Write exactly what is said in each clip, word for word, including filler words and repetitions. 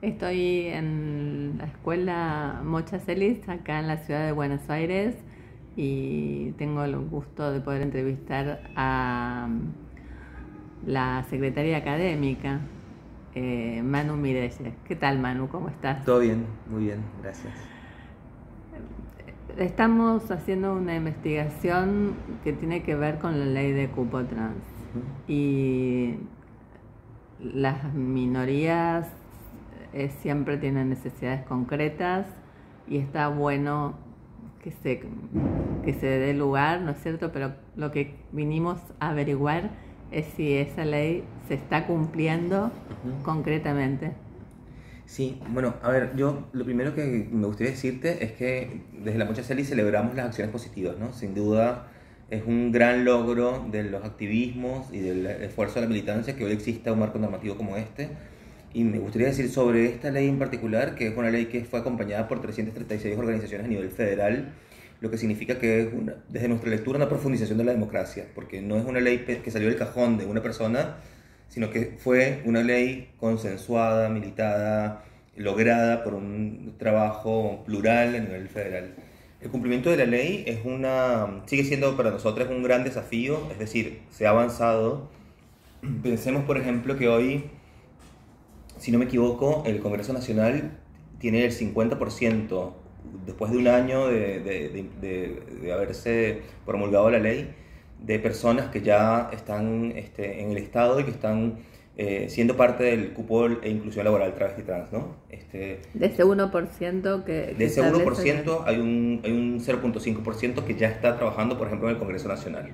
Estoy en la escuela Mocha Celis, acá en la ciudad de Buenos Aires, y tengo el gusto de poder entrevistar a la secretaria académica, eh, Manu Mirelles. ¿Qué tal, Manu? ¿Cómo estás? Todo bien, muy bien, gracias. Estamos haciendo una investigación que tiene que ver con la ley de cupo trans. Uh-huh. Y las minorías eh, siempre tienen necesidades concretas y está bueno que se, que se dé lugar, ¿no es cierto? Pero lo que vinimos a averiguar es si esa ley se está cumpliendo uh-huh. concretamente. Sí, bueno, a ver, yo lo primero que me gustaría decirte es que desde la Mocha Celis celebramos las acciones positivas, ¿no? Sin duda es un gran logro de los activismos y del esfuerzo de la militancia que hoy exista un marco normativo como este. Y me gustaría decir sobre esta ley en particular, que es una ley que fue acompañada por trescientas treinta y seis organizaciones a nivel federal, lo que significa que es, una, desde nuestra lectura, una profundización de la democracia, porque no es una ley que salió del cajón de una persona, sino que fue una ley consensuada, militada, lograda por un trabajo plural a nivel federal. El cumplimiento de la ley es una, sigue siendo para nosotros un gran desafío, es decir, se ha avanzado. Pensemos, por ejemplo, que hoy, si no me equivoco, el Congreso Nacional tiene el cincuenta por ciento, después de un año de, de, de, de, de haberse promulgado la ley, de personas que ya están este, en el Estado y que están eh, siendo parte del cupo e inclusión laboral travesti trans, ¿no? Este, de ese uno por ciento que... De ese uno por ciento hay un, hay un cero punto cinco por ciento que ya está trabajando, por ejemplo, en el Congreso Nacional.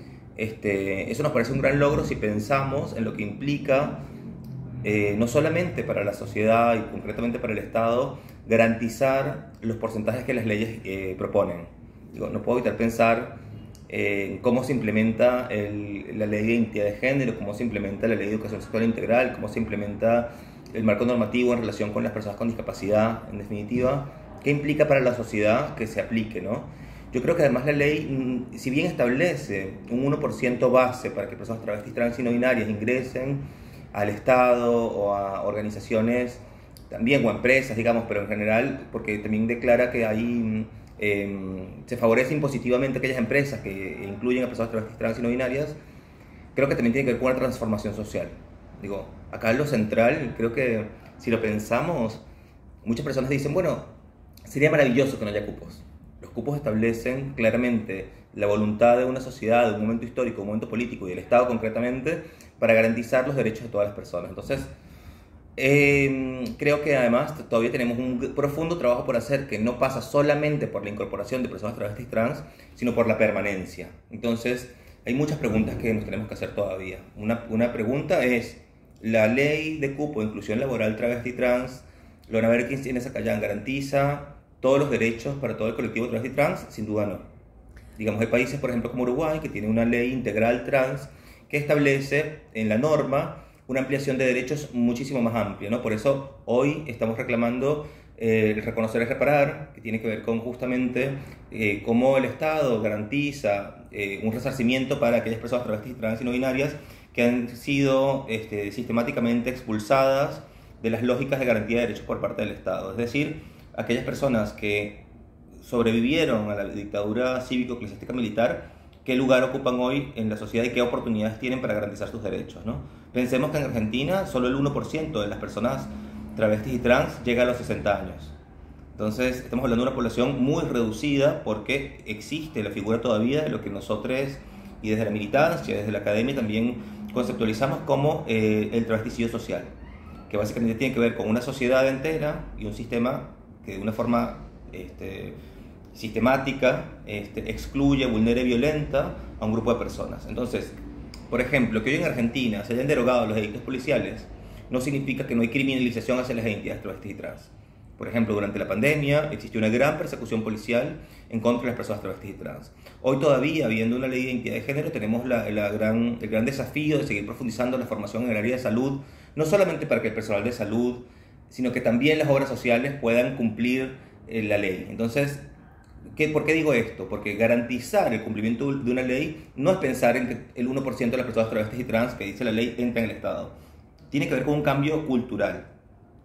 Este, eso nos parece un gran logro si pensamos en lo que implica, eh, no solamente para la sociedad y concretamente para el Estado, garantizar los porcentajes que las leyes eh, proponen. Digo, no puedo evitar pensar en cómo se implementa el, la ley de identidad de género, cómo se implementa la ley de educación sexual integral, cómo se implementa el marco normativo en relación con las personas con discapacidad, en definitiva, qué implica para la sociedad que se aplique, ¿no? Yo creo que además la ley, si bien establece un uno por ciento base para que personas travestis, trans y no binarias ingresen al Estado o a organizaciones también, o a empresas, digamos, pero en general, porque también declara que hay... Eh, se favorece impositivamente a aquellas empresas que incluyen a personas travestis, trans y no binarias, creo que también tiene que ver con una transformación social. Digo, acá en lo central, creo que si lo pensamos, muchas personas dicen, bueno, sería maravilloso que no haya cupos. Los cupos establecen claramente la voluntad de una sociedad, de un momento histórico, un momento político y del Estado concretamente, para garantizar los derechos de todas las personas. Entonces, Eh, creo que además todavía tenemos un profundo trabajo por hacer que no pasa solamente por la incorporación de personas travestis trans, sino por la permanencia. Entonces, hay muchas preguntas que nos tenemos que hacer todavía. Una, una pregunta es, ¿la ley de cupo de inclusión laboral travesti trans, Lorna Berkins tiene esa Callán, garantiza todos los derechos para todo el colectivo travesti trans? Sin duda no. Digamos, hay países, por ejemplo, como Uruguay, que tiene una ley integral trans que establece en la norma una ampliación de derechos muchísimo más amplia, ¿no? Por eso hoy estamos reclamando eh, el reconocer y reparar, que tiene que ver con justamente eh, cómo el Estado garantiza eh, un resarcimiento para aquellas personas travestis, trans y no binarias que han sido este, sistemáticamente expulsadas de las lógicas de garantía de derechos por parte del Estado. Es decir, aquellas personas que sobrevivieron a la dictadura cívico-eclesiástica militar, qué lugar ocupan hoy en la sociedad y qué oportunidades tienen para garantizar sus derechos, ¿no? Pensemos que en Argentina solo el uno por ciento de las personas travestis y trans llega a los sesenta años. Entonces estamos hablando de una población muy reducida porque existe la figura todavía de lo que nosotros y desde la militancia, desde la academia también conceptualizamos como eh, el travesticidio social, que básicamente tiene que ver con una sociedad entera y un sistema que de una forma este, sistemática, este, excluye, vulnera y violenta a un grupo de personas. Entonces, por ejemplo, que hoy en Argentina se hayan derogado los delitos policiales no significa que no hay criminalización hacia las identidades travestis y trans. Por ejemplo, durante la pandemia existió una gran persecución policial en contra de las personas travestis y trans. Hoy todavía, habiendo una ley de identidad de género, tenemos la, la gran, el gran desafío de seguir profundizando la formación en el área de salud, no solamente para que el personal de salud, sino que también las obras sociales puedan cumplir eh, la ley. Entonces, ¿Qué, ¿por qué digo esto? Porque garantizar el cumplimiento de una ley no es pensar en que el uno por ciento de las personas travestis y trans que dice la ley entra en el Estado. Tiene que ver con un cambio cultural.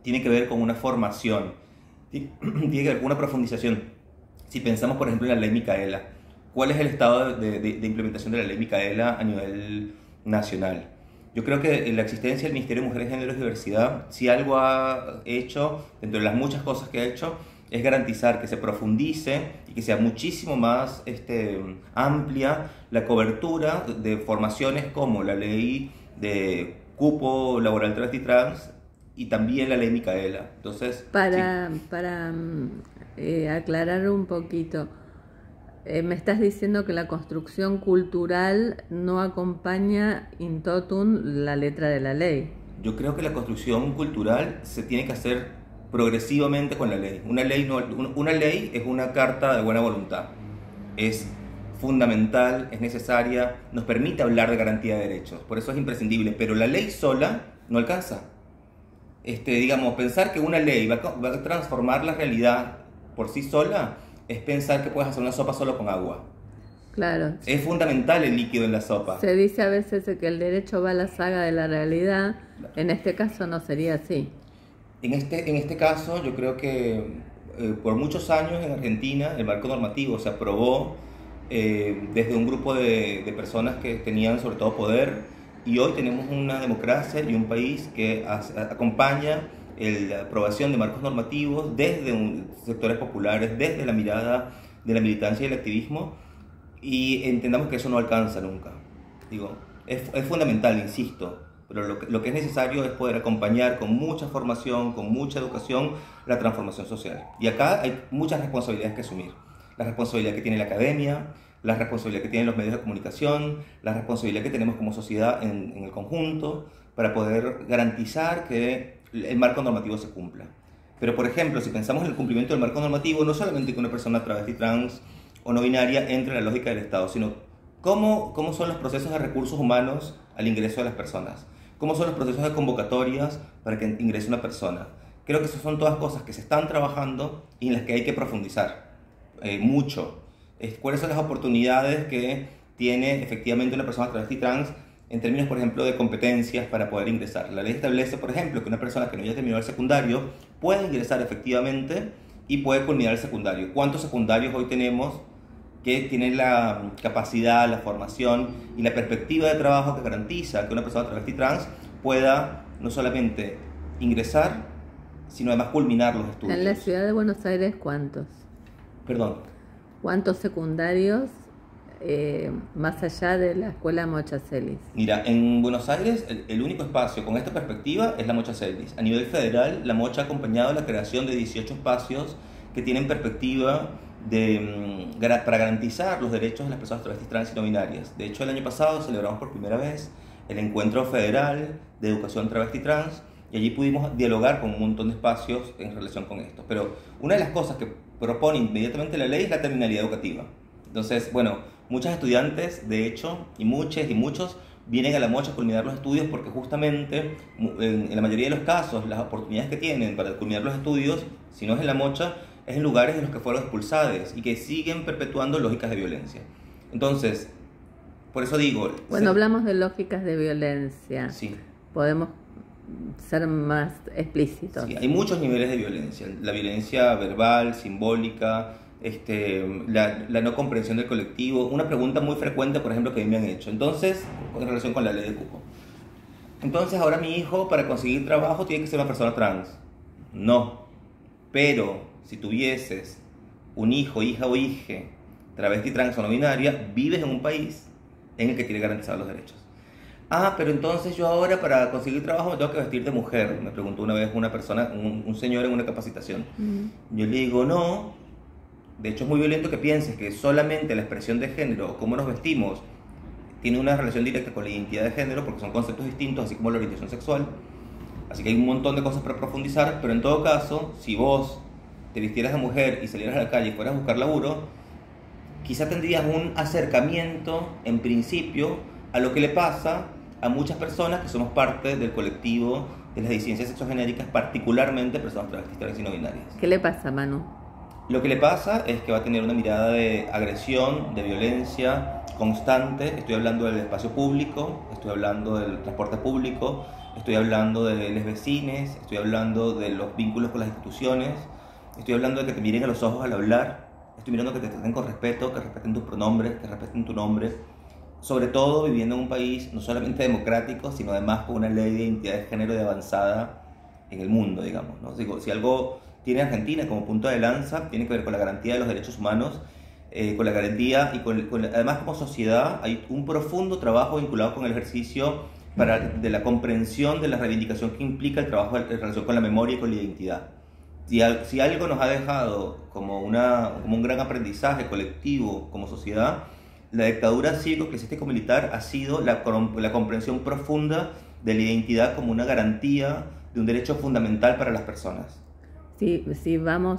tiene que ver con una formación, tiene que ver con una profundización. Si pensamos, por ejemplo, en la ley Micaela, ¿cuál es el estado de, de, de implementación de la ley Micaela a nivel nacional? Yo creo que la existencia del Ministerio de Mujeres, Géneros y Diversidad, si algo ha hecho, dentro de las muchas cosas que ha hecho, es garantizar que se profundice y que sea muchísimo más este, amplia la cobertura de formaciones como la ley de cupo laboral travesti trans y también la ley Micaela. Entonces, para, sí. para eh, aclarar un poquito, eh, me estás diciendo que la construcción cultural no acompaña in totum la letra de la ley. Yo creo que la construcción cultural se tiene que hacer progresivamente con la ley. Una ley, no, una ley es una carta de buena voluntad. Es fundamental, es necesaria, nos permite hablar de garantía de derechos. Por eso es imprescindible. Pero la ley sola no alcanza. Este, digamos, pensar que una ley va a, va a transformar la realidad por sí sola es pensar que puedes hacer una sopa solo con agua. Claro. Es fundamental el líquido en la sopa. Se dice a veces que el derecho va a la saga de la realidad. En este caso no sería así. En este, en este caso, yo creo que eh, por muchos años en Argentina el marco normativo se aprobó eh, desde un grupo de, de personas que tenían sobre todo poder, y hoy tenemos una democracia y un país que as, acompaña el, la aprobación de marcos normativos desde un, sectores populares, desde la mirada de la militancia y el activismo, y entendamos que eso no alcanza nunca. Digo, es, es fundamental, insisto, pero lo que, lo que es necesario es poder acompañar con mucha formación, con mucha educación, la transformación social. Y acá hay muchas responsabilidades que asumir. La responsabilidad que tiene la academia, la responsabilidad que tienen los medios de comunicación, la responsabilidad que tenemos como sociedad en, en el conjunto, para poder garantizar que el marco normativo se cumpla. Pero, por ejemplo, si pensamos en el cumplimiento del marco normativo, no solamente que una persona travesti, trans o no binaria entre en la lógica del Estado, sino cómo, cómo son los procesos de recursos humanos al ingreso de las personas. ¿Cómo son los procesos de convocatorias para que ingrese una persona? Creo que esas son todas cosas que se están trabajando y en las que hay que profundizar eh, mucho. Eh, ¿Cuáles son las oportunidades que tiene efectivamente una persona travesti trans en términos, por ejemplo, de competencias para poder ingresar? La ley establece, por ejemplo, que una persona que no haya terminado el secundario puede ingresar efectivamente y puede culminar el secundario. ¿Cuántos secundarios hoy tenemos que tienen la capacidad, la formación y la perspectiva de trabajo que garantiza que una persona travesti trans pueda no solamente ingresar, sino además culminar los estudios? En la ciudad de Buenos Aires, ¿cuántos? Perdón. ¿Cuántos secundarios eh, más allá de la escuela Mocha Celis? Mira, en Buenos Aires el, el único espacio con esta perspectiva es la Mocha Celis. A nivel federal, la Mocha ha acompañado la creación de dieciocho espacios que tienen perspectiva de, para garantizar los derechos de las personas travestis, trans y no binarias. De hecho, el año pasado celebramos por primera vez el Encuentro Federal de Educación Travesti Trans y allí pudimos dialogar con un montón de espacios en relación con esto. Pero una de las cosas que propone inmediatamente la ley es la terminalidad educativa. Entonces, bueno, muchos estudiantes, de hecho, y muchas y muchos vienen a la Mocha a culminar los estudios porque justamente en, en la mayoría de los casos las oportunidades que tienen para culminar los estudios, si no es en la Mocha, es en lugares en los que fueron expulsados y que siguen perpetuando lógicas de violencia. Entonces, por eso digo... Cuando se... hablamos de lógicas de violencia, sí. podemos ser más explícitos. Sí, hay muchos niveles de violencia. La violencia verbal, simbólica, este, la, la no comprensión del colectivo. Una pregunta muy frecuente, por ejemplo, que a mí me han hecho. Entonces, en relación con la ley de cupo. Entonces, ahora mi hijo, para conseguir trabajo, tiene que ser una persona trans. No. Pero... si tuvieses un hijo, hija o hije, travesti, trans o no binaria, vives en un país en el que tiene garantizados los derechos. Ah, pero entonces yo ahora para conseguir trabajo me tengo que vestir de mujer, me preguntó una vez una persona, un, un señor en una capacitación. Mm. Yo le digo, no, de hecho es muy violento que pienses que solamente la expresión de género o cómo nos vestimos tiene una relación directa con la identidad de género, porque son conceptos distintos, así como la orientación sexual. Así que hay un montón de cosas para profundizar, pero en todo caso, si vos te vistieras de mujer y salieras a la calle y fueras a buscar laburo, quizá tendrías un acercamiento, en principio, a lo que le pasa a muchas personas que somos parte del colectivo de las disidencias sexogenéricas, particularmente personas travestis, trans y no binarias. ¿Qué le pasa, Manu? Lo que le pasa es que va a tener una mirada de agresión, de violencia constante. Estoy hablando del espacio público, estoy hablando del transporte público, estoy hablando de los vecinos, estoy hablando de los vínculos con las instituciones, estoy hablando de que te miren a los ojos al hablar, estoy mirando que te traten con respeto, que respeten tus pronombres, que respeten tu nombre. Sobre todo viviendo en un país no solamente democrático, sino además con una ley de identidad de género de avanzada en el mundo, digamos, ¿no? Digo, si algo tiene Argentina como punto de lanza, tiene que ver con la garantía de los derechos humanos, eh, con la garantía y con, con, además como sociedad hay un profundo trabajo vinculado con el ejercicio para, de la comprensión de la reivindicación que implica el trabajo en relación con la memoria y con la identidad. Si, al, si algo nos ha dejado como, una, como un gran aprendizaje colectivo como sociedad, la dictadura cívico-eclesiástico-militar ha sido la, la comprensión profunda de la identidad como una garantía de un derecho fundamental para las personas. Si, si vamos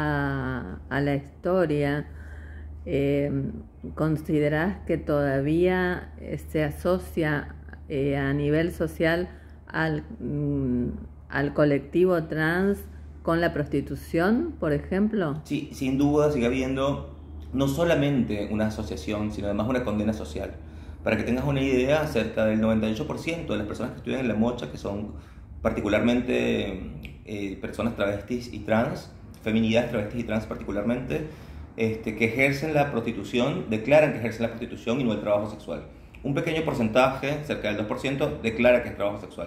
a, a la historia, eh, ¿considerás que todavía se asocia eh, a nivel social al, mm, al colectivo trans con la prostitución, por ejemplo? Sí, sin duda sigue habiendo no solamente una asociación, sino además una condena social. Para que tengas una idea, cerca del noventa y ocho por ciento de las personas que estudian en La Mocha, que son particularmente eh, personas travestis y trans, feminidades travestis y trans particularmente, este, que ejercen la prostitución, declaran que ejercen la prostitución y no el trabajo sexual. Un pequeño porcentaje, cerca del dos por ciento, declara que es trabajo sexual.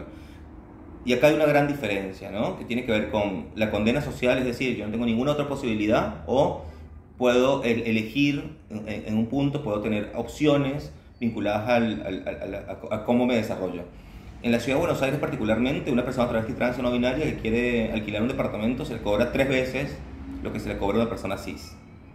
Y acá hay una gran diferencia, ¿no? Que tiene que ver con la condena social, es decir, yo no tengo ninguna otra posibilidad, o puedo elegir en, en un punto, puedo tener opciones vinculadas al, al, al, a, a cómo me desarrollo. En la ciudad de Buenos Aires particularmente, una persona travesti trans o no binaria que quiere alquilar un departamento se le cobra tres veces lo que se le cobra a una persona cis.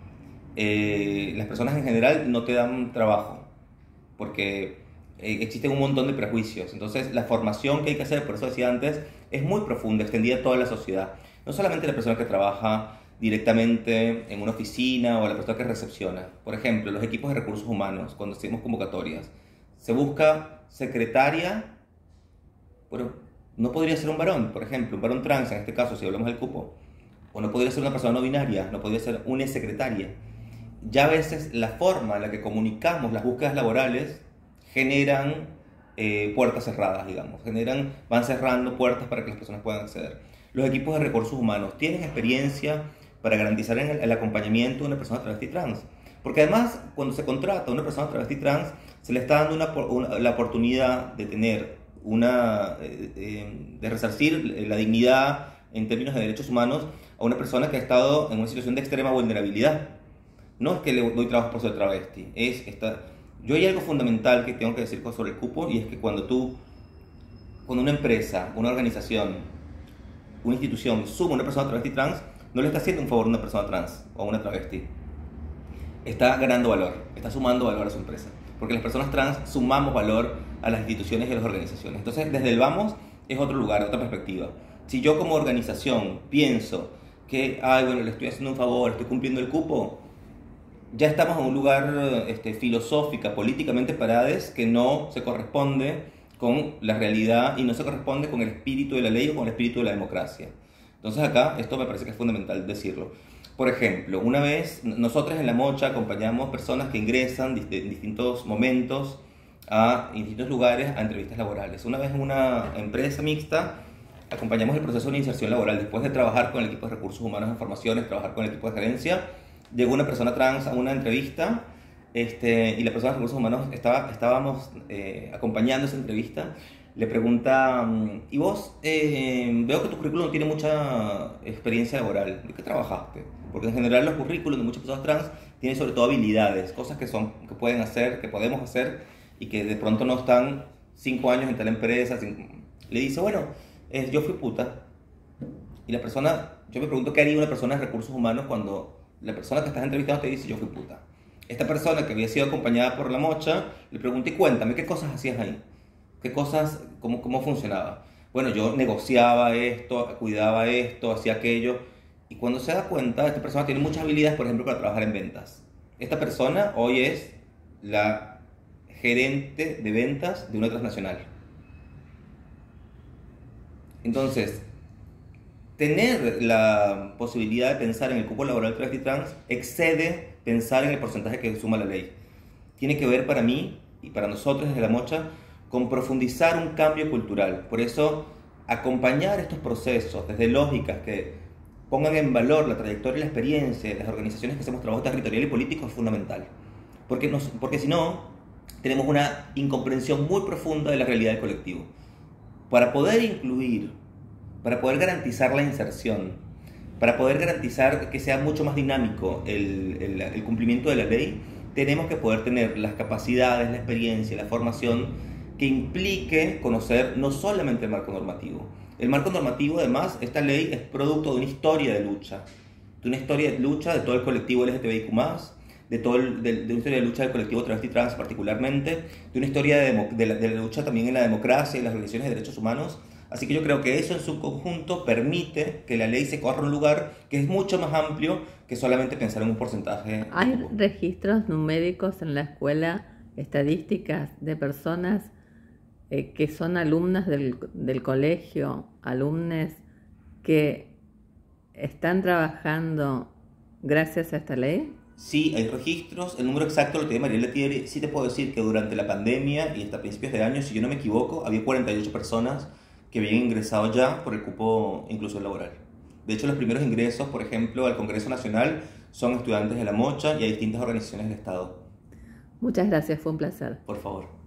Eh, las personas en general no te dan trabajo porque eh, existen un montón de prejuicios. Entonces la formación que hay que hacer, por eso decía antes, es muy profunda, extendida a toda la sociedad. No solamente la persona que trabaja directamente en una oficina o la persona que recepciona. Por ejemplo, los equipos de recursos humanos, cuando hacemos convocatorias, se busca secretaria, pero no podría ser un varón, por ejemplo, un varón trans, en este caso, si hablamos del cupo, o no podría ser una persona no binaria, no podría ser una secretaria. Ya a veces la forma en la que comunicamos las búsquedas laborales generan eh, puertas cerradas, digamos, generan, van cerrando puertas para que las personas puedan acceder. Los equipos de recursos humanos tienen experiencia para garantizar el, el acompañamiento de una persona travesti trans. Porque además, cuando se contrata a una persona travesti trans, se le está dando una, una, la oportunidad de tener una, eh, eh, de resarcir la dignidad en términos de derechos humanos a una persona que ha estado en una situación de extrema vulnerabilidad. No es que le doy trabajo por ser travesti, es esta... Yo hay algo fundamental que tengo que decir sobre el cupo, y es que cuando tú, cuando una empresa, una organización, una institución suma a una persona travesti trans, no le está haciendo un favor a una persona trans o a una travesti. Está ganando valor, está sumando valor a su empresa. Porque las personas trans sumamos valor a las instituciones y a las organizaciones. Entonces, desde el vamos es otro lugar, otra perspectiva. Si yo como organización pienso que, ay, bueno, le estoy haciendo un favor, estoy cumpliendo el cupo, ya estamos en un lugar este, filosófica, políticamente parades, que no se corresponde con la realidad y no se corresponde con el espíritu de la ley o con el espíritu de la democracia. Entonces acá esto me parece que es fundamental decirlo. Por ejemplo, una vez nosotros en La Mocha acompañamos personas que ingresan en distintos momentos a distintos lugares a entrevistas laborales. Una vez en una empresa mixta acompañamos el proceso de inserción laboral. Después de trabajar con el equipo de recursos humanos en formaciones, trabajar con el equipo de gerencia, llegó una persona trans a una entrevista este, y la persona de recursos humanos estaba, estábamos eh, acompañando esa entrevista. Le pregunta, ¿y vos? Eh, veo que tu currículum no tiene mucha experiencia laboral. ¿De qué trabajaste? Porque en general los currículums de muchas personas trans tienen sobre todo habilidades, cosas que, son, que pueden hacer, que podemos hacer y que de pronto no están cinco años en tal empresa. Cinco... Le dice, bueno, eh, yo fui puta. Y la persona, yo me pregunto qué haría una persona de recursos humanos cuando la persona que estás entrevistando te dice, yo fui puta. Esta persona que había sido acompañada por La Mocha, le pregunté, cuéntame, ¿qué cosas hacías ahí? ¿Qué cosas, cómo, cómo funcionaba? Bueno, yo negociaba esto, cuidaba esto, hacía aquello. Y cuando se da cuenta, esta persona tiene muchas habilidades, por ejemplo, para trabajar en ventas. Esta persona hoy es la gerente de ventas de una transnacional. Entonces, tener la posibilidad de pensar en el cupo laboral travesti trans excede pensar en el porcentaje que suma la ley. Tiene que ver para mí y para nosotros desde La Mocha con profundizar un cambio cultural. Por eso, acompañar estos procesos desde lógicas que pongan en valor la trayectoria y la experiencia de las organizaciones que hacemos trabajo territorial y político es fundamental. Porque, nos, porque si no, tenemos una incomprensión muy profunda de la realidad del colectivo. Para poder incluir, para poder garantizar la inserción, para poder garantizar que sea mucho más dinámico el, el, el cumplimiento de la ley, tenemos que poder tener las capacidades, la experiencia, la formación que implique conocer no solamente el marco normativo. El marco normativo, además, esta ley es producto de una historia de lucha, de una historia de lucha de todo el colectivo L G T B I Q más, de, todo el, de, de una historia de lucha del colectivo travesti trans particularmente, de una historia de, demo, de, la, de la lucha también en la democracia y las organizaciones de derechos humanos. Así que yo creo que eso en su conjunto permite que la ley se corra a un lugar que es mucho más amplio que solamente pensar en un porcentaje. ¿Hay registros numéricos en la escuela, estadísticas de personas eh, que son alumnas del, del colegio, alumnes que están trabajando gracias a esta ley? Sí, hay registros. El número exacto lo tiene Mariela Thierry. Sí te puedo decir que durante la pandemia y hasta principios de año, si yo no me equivoco, había cuarenta y ocho personas que habían ingresado ya por el cupo inclusión laboral. De hecho, los primeros ingresos, por ejemplo, al Congreso Nacional son estudiantes de La Mocha y hay distintas organizaciones del Estado. Muchas gracias, fue un placer. Por favor.